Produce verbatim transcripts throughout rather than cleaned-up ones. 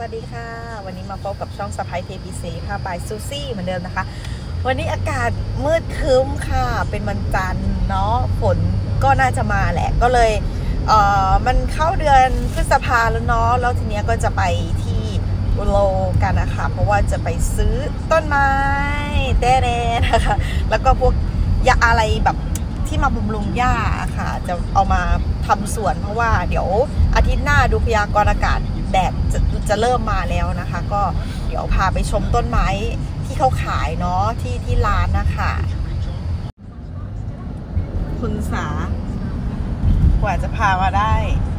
วัสดีค่ะวันนี้มาพบกับช่องสไปซ์ เค บี ซี ค่ะบายซูซี่เหมือนเดิมนะคะวันนี้อากาศมืดครึ้มค่ะเป็นวันจันทร์เนาะฝนก็น่าจะมาแหละก็เลยเอ่อมันเข้าเดือนพฤษภาแล้วเนาะแล้วทีเนี้ยก็จะไปที่อุโลกันนะคะเพราะว่าจะไปซื้อต้นไม้เต้เน่นะคะแล้วก็พวกยาอะไรแบบที่มาบำรุงหญ้าค่ะจะเอามาทำสวนเพราะว่าเดี๋ยวอาทิตย์หน้าดูพยากรณ์อากาศแดดจะจะเริ่มมาแล้วนะคะก็เดี๋ยวพาไปชมต้นไม้ที่เขาขายเนาะที่ที่ร้านนะคะคุณสากว่าจะพามาได้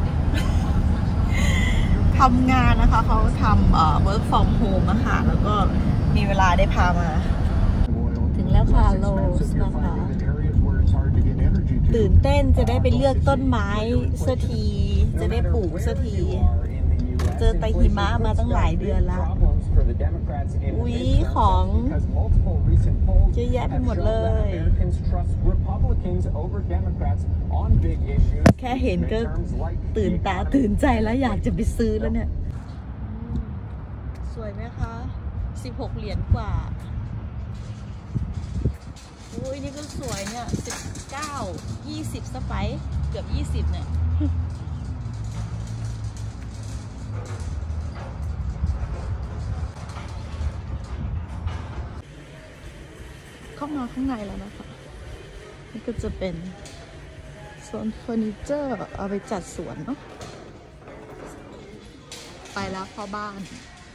ทำงานนะคะเขาทำเอ่อ work from home นะคะแล้วก็มีเวลาได้พามาถึงแล้วค่ะโลสนะคะตื่นเต้นจะได้ไปเลือกต้นไม้สักทีจะได้ปลูกสักทีเจอไตหิมะมาตั้งหลายเดือนแล้วอุ๊ยของเยอะแยะไปหมดเลยแค่เห็นก็ตื่นตาตื่นใจแล้วอยากจะไปซื้อแล้วเนี่ยสวยไหมคะสิบหกเหรียญกว่าอุ้ยนี่ก็สวยเนี่ยสิบเก้า ยี่สิบสไปซ์เกือบยี่สิบเนี่ยเข้ามาข้างในแล้วนะคะนี่ก็จะเป็นโซนเฟอร์นิเจอร์เอาไปจัดสวนเนาะไปแล้วพ่อบ้าน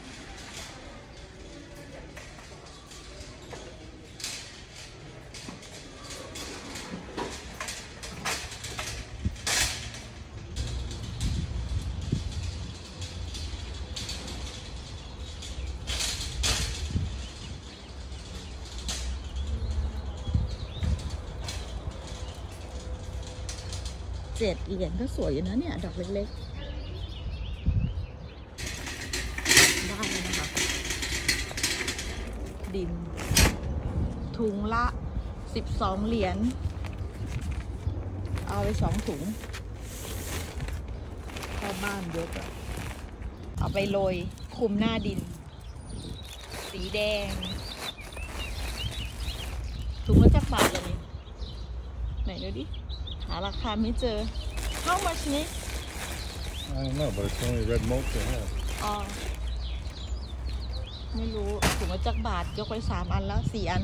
เจ็ดเหรียญก็สวยอยู่นะเนี่ยดอกเล็กๆได้เลยนะคะดินถุงละสิบสองเหรียญเอาไปสองถุงเข้าบ้านเยอะอะเอาไปโรยคุมหน้าดินสีแดงถุงละจักบาทเลยไหนดูดิหาราคาไม่เจอ How much นี้ I don't know but it's only red mocha here อ๋อไม่รู้ถุงละจักบาทยกไปสามอันแล้วสี่อัน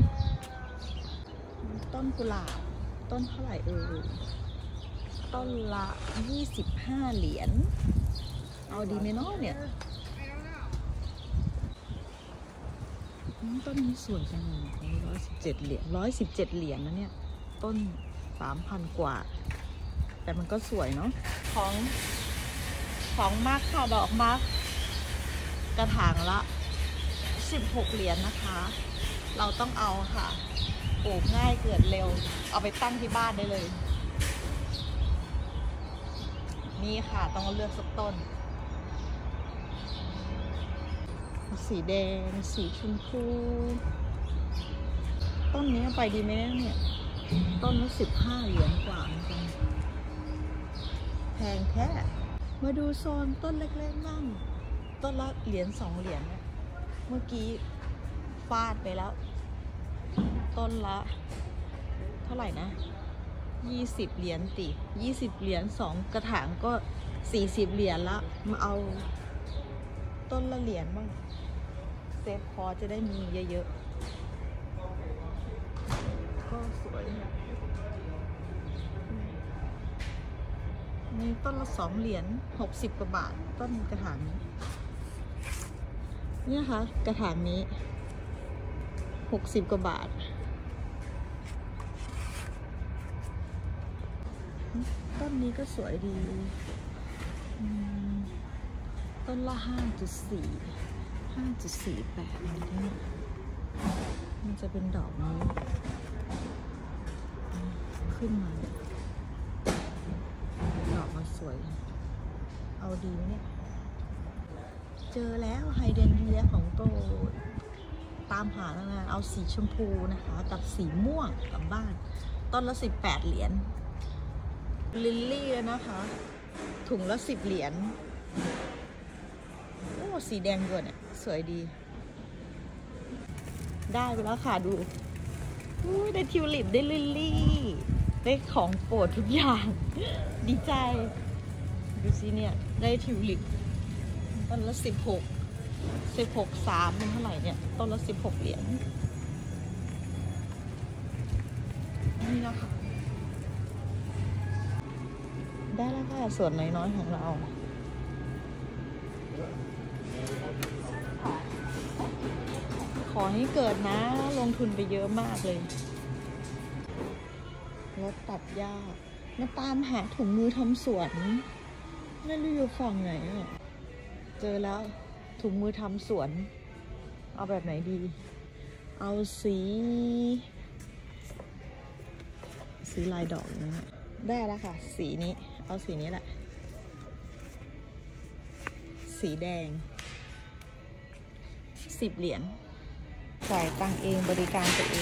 ต้นกุหลาบต้นเท่าไหร่เออต้นละยี่สิบห้าเหรียญเอาดีไหมเนาะเนี่ยต้นนี้สวยจังเลยร้อยสิบเจ็ดเหรียญร้อยสิบเจ็ดเหรียญนะเนี่ยต้นสามพันกว่าแต่มันก็สวยเนาะของของมากค่ะดอกมากกระถางละสิบหกเหรียญนะคะเราต้องเอาค่ะปลูกง่ายเกิดเร็วเอาไปตั้งที่บ้านได้เลยนี่ค่ะต้องเลือกสักต้นสีแดงสีชมพูต้นนี้ไปดีไหมเนี่ยต้นละสิบห้าเหรียญกว่าเหมือนกันแพงแค่มาดูโซนต้นเล็กๆนั่งต้นละเหรียญสองเหรียญเนี่ยเมื่อกี้ฟาดไปแล้วต้นละเท่าไหร่นะยี่สิบเหรียญติยี่สิบเหรียญสองกระถางก็สี่สิบเหรียญละมาเอาต้นละเหรียญบ้างเซฟพอจะได้มีเยอะๆก็สวยนี่ต้นละสองเหรียญหกสิบกว่าบาทต้นกระถางนี้นี่นะคะกระถางนี้หกสิบกว่าบาทต้นนี้ก็สวยดีต้นละห้าจุดสี่ห้าจุดสี่แปดมันจะเป็นดอกนี้ขึ้นมาดอกมันสวยเอาดีไหมเนี่ยเจอแล้วไฮเดรนเยียของโตตามหาแล้วนะเอาสีชมพูนะคะกับสีม่วงกลับบ้านต้นละสิบแปดเหรียญลิลลี่นะคะถุงละสิบเหรียญโอ้สีแดงด่วนเนี่ยสวยดีได้ไปแล้วค่ะดูได้ทิวลิปได้ลิลลี่ได้ของโปรดทุกอย่างดีใจดูสิเนี่ยได้ทิวลิปต้นละสิบหกสิบหกสามเป็นเท่าไหร่เนี่ยต้นละสิบหกเหรียญนี่นะคะได้แล้วค่ะส่วนน้อยๆของเราขอให้เกิดนะลงทุนไปเยอะมากเลยรถตัดหญ้ามาตามหาถุงมือทำสวนไม่รู้อยู่ฝั่งไหนอ่ะเจอแล้วถุงมือทำสวนเอาแบบไหนดีเอาสีสีลายดอกนะฮะได้แล้วค่ะสีนี้เอาสีนี้แหละสีแดงสิบเหรียญจ่ายตังเองบริการตัวเอง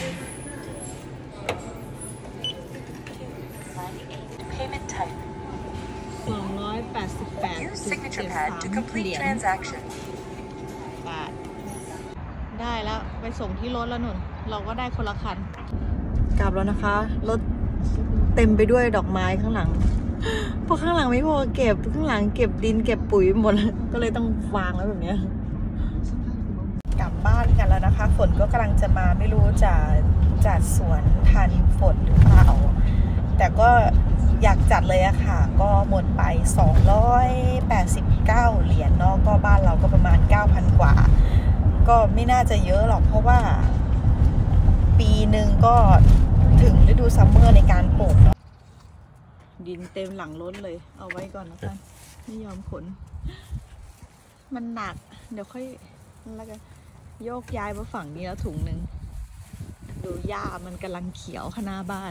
Payment type. สองร้อยแปดสิบแปด Use จุด signature เจ็ด pad สาม to เห complete รียญ transaction. บาทได้แล้วไปส่งที่รถแล้วหนุนเราก็ได้คนละคันกลับแล้วนะคะรถเต็มไปด้วยดอกไม้ข้างหลังเพราะข้างหลังไม่พอเก็บข้างหลังเก็บดินเก็บปุ๋ยหมดก็เลยต้องวางไว้แบบนี้กลับบ้านกันแล้วนะคะฝนก็กำลังจะมาไม่รู้จะจัดสวนทันฝนหรือเปล่าแต่ก็อยากจัดเลยอะค่ะก็หมดไปสองร้อยแปดสิบเก้าเหรียญเนาะก็บ้านเราก็ประมาณ เก้าพัน กว่าก็ไม่น่าจะเยอะหรอกเพราะว่าปีหนึ่งก็ถึงฤดูซัมเมอร์ในการปลูกเนาะดินเต็มหลังรถเลยเอาไว้ก่อนนะคะไม่ยอมขนมันหนักเดี๋ยวค่อยแล้วกันโยกย้ายมาฝั่งนี้แล้วถุงหนึ่งดูหญ้ามันกำลังเขียวข้างหน้าบ้าน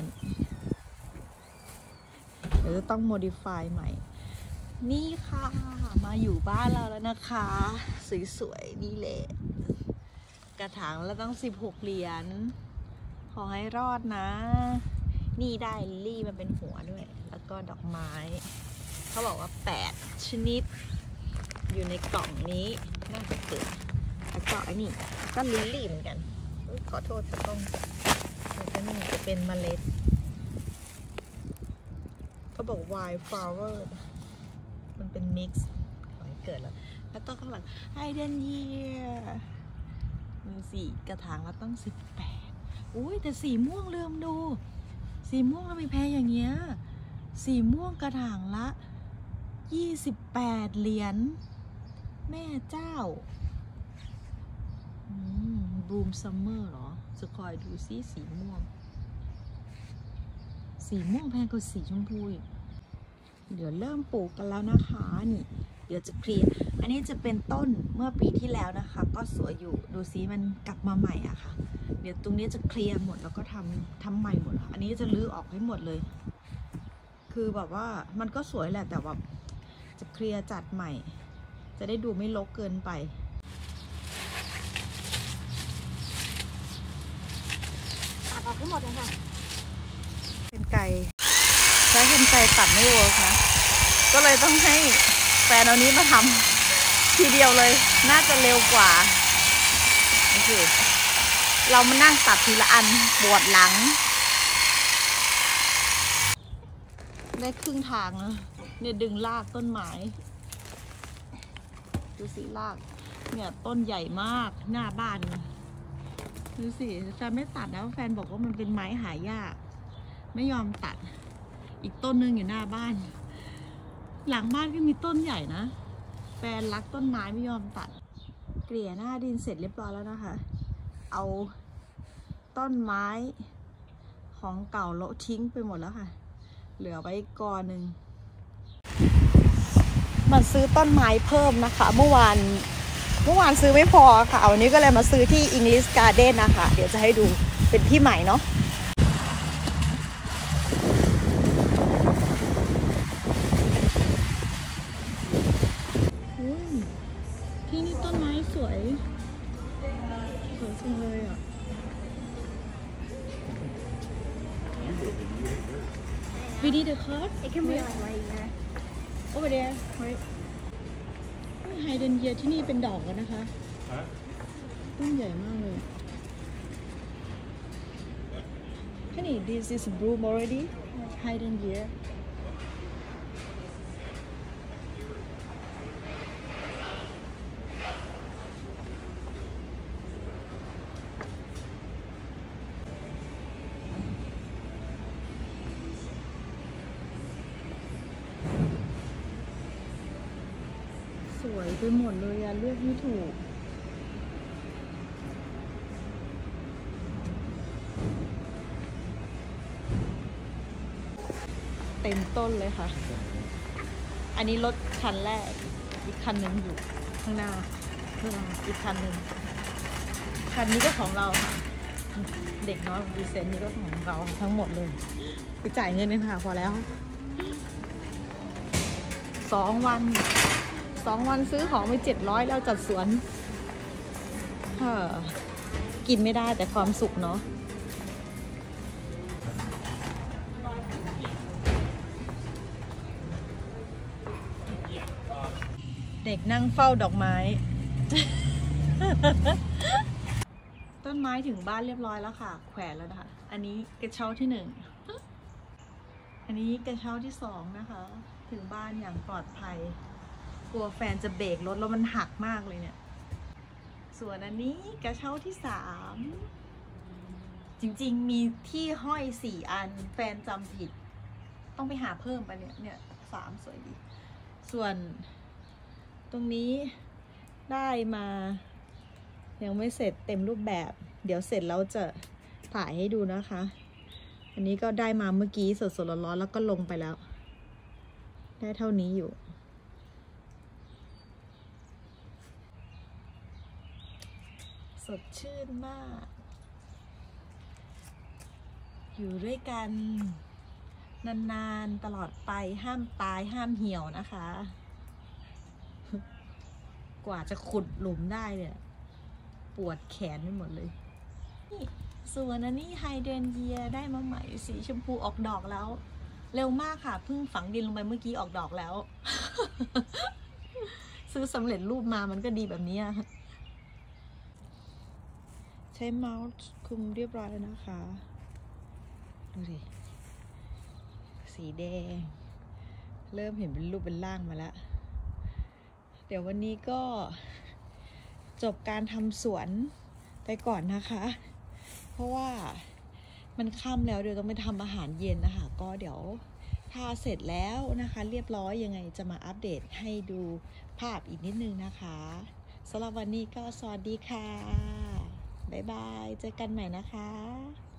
เดี๋ยวจะต้อง modify ใหม่นี่ค่ะมาอยู่บ้านเราแล้วนะคะสวยๆนี่แหละกระถางแล้วต้องสิบหกเหรียญขอให้รอดนะนี่ได้ลิลลี่มันเป็นหัวด้วยแล้วก็ดอกไม้เขาบอกว่าแปดชนิดอยู่ในกล่องนี้น่าจะเกิดแล้วก็อันนี้ก็ลิลลี่เหมือนกันขอโทษจะต้องแล้วก็นี่จะเป็นเมล็ดเขาบอก wild flower มันเป็น mix ขอให้เกิดแล้วแล้วก็ข้างหลัง hidden year มีสี่กระถางแล้วต้องสิบแปดอุ้ยแต่สีม่วงเริ่มดูสีม่วงทำไมแพงอย่างเงี้ยสีม่วงกระถางละยี่สิบแปดเหรียญแม่เจ้าบูมซัมเมอร์เหรอจะคอยดูซิสีม่วงสีม่วงแพงกว่าสีชมพูอีกเดี๋ยวเริ่มปลูกกันแล้วนะคะนี่เดี๋ยวจะเคลียร์อันนี้จะเป็นต้นเมื่อปีที่แล้วนะคะก็สวยอยู่ดูซิมันกลับมาใหม่อะค่ะเดี๋ยวตรงนี้จะเคลียร์หมดแล้วก็ทำทำใหม่หมดอันนี้จะรื้อออกให้หมดเลยคือแบบว่ามันก็สวยแหละแต่ว่าจะเคลียร์จัดใหม่จะได้ดูไม่รกเกินไปตัดออกให้หมดเลยค่ะเป็นไก่ใช้เป็นไก่ตัดไม่เวิร์กนะก็เลยต้องให้แฟนเอานี้มาทำทีเดียวเลยน่าจะเร็วกว่าโอเคเรามานั่งตัดทีละอันปวดหลังได้ครึ่งทางแล้วเนี่ยดึงรากต้นไม้ดูสิรากเนี่ยต้นใหญ่มากหน้าบ้านดูสิแฟนไม่ตัดนะแฟนบอกว่ามันเป็นไม้หายากไม่ยอมตัดอีกต้นนึงอยู่หน้าบ้านหลังบ้านก็มีต้นใหญ่นะแฟนรักต้นไม้ไม่ยอมตัดเกลี่ยหน้าดินเสร็จเรียบร้อยแล้วนะคะเอาต้นไม้ของเก่าโละทิ้งไปหมดแล้วค่ะเหลือไว้กอหนึ่งมาซื้อต้นไม้เพิ่มนะคะเมื่อวานเมื่อวานซื้อไม่พอค่ะวันนี้ก็เลยมาซื้อที่ English Garden นะคะเดี๋ยวจะให้ดูเป็นที่ใหม่เนาะที่นี่ต้นไม้สวยสวยจังเลยอ่ะWe need a card? It can be like right there. Over there, right? ไฮเดรนเยียที่นี่เป็นดอกแล้วนะคะฮะต้นใหญ่มากเลยที่นี่ this is bloom already hydrangea สวยไปหมดเลยอะเลือกไม่ถูกเต็มต้นเลยค่ะ อันนี้รถคันแรกอีกคันหนึ่งอยู่ข้างหน้าข้างหน้าอีกคันหนึ่งคันนี้ก็ของเราค่ะเด็กน้อยดีเซนนี่ก็ของเราทั้งหมดเลยไปจ่ายเงินเลยค่ะพอแล้วสองวันสองวันซื้อของไปเจ็ดร้อยแล้วจัดสวนเฮ้อกินไม่ได้แต่ความสุขเนาะเด็กนั่งเฝ้าดอกไม้ ต้นไม้ถึงบ้านเรียบร้อยแล้วค่ะแขวนแล้วนะคะอันนี้กระเช้าที่หนึ่งอันนี้กระเช้าที่สองนะคะถึงบ้านอย่างปลอดภัยกลัวแฟนจะเบรกรถแล้วมันหักมากเลยเนี่ยส่วนอันนี้กระเช้าที่สามจริงๆมีที่ห้อยสี่อันแฟนจำผิดต้องไปหาเพิ่มไปเนี่ยเนี่ยสามสวยดีส่วนตรงนี้ได้มายังไม่เสร็จเต็มรูปแบบเดี๋ยวเสร็จแล้วจะถ่ายให้ดูนะคะอันนี้ก็ได้มาเมื่อกี้สดๆร้อนๆแล้วก็ลงไปแล้วได้เท่านี้อยู่สดชื่นมากอยู่ด้วยกันนานๆตลอดไปห้ามตายห้ามเหี่ยวนะคะกว่าจะขุดหลุมได้เนี่ยปวดแขนไปหมดเลยนี่ส่วนอันนี้ไฮเดรนเยียได้มาใหม่สีชมพูออกดอกแล้วเร็วมากค่ะเพิ่งฝังดินลงไปเมื่อกี้ออกดอกแล้ว ซื้อสำเร็จรูปมามันก็ดีแบบนี้ใช้เมาส์คุมเรียบร้อยแล้วนะคะดูดิสีแดงเริ่มเห็นเป็นรูปเป็นร่างมาแล้วเดี๋ยววันนี้ก็จบการทำสวนไปก่อนนะคะเพราะว่ามันค่ำแล้วเดี๋ยวต้องไปทำอาหารเย็นนะคะก็เดี๋ยวถ้าเสร็จแล้วนะคะเรียบร้อยยังไงจะมาอัปเดตให้ดูภาพอีกนิดนึงนะคะสำหรับวันนี้ก็สวัสดีค่ะบ๊ายบายเจอกันใหม่นะคะ